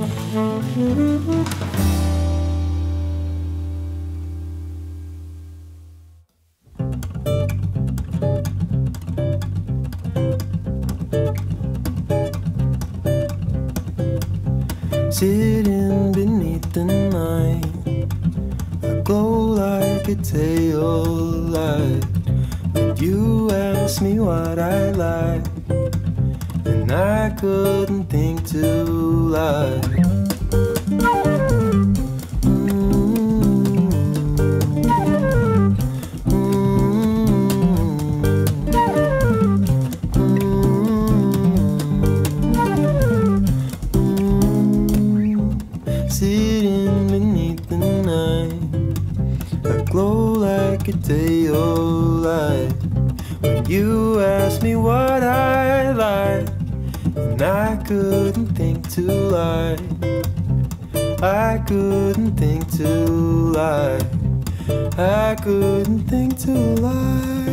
Sitting beneath the night, I glow like a tail light. When you asked me what I like, and I couldn't think to lie. Sitting beneath the night, I glow like a tail light. When you asked me what I like, and I couldn't think to lie. I couldn't think to lie. I couldn't think to lie.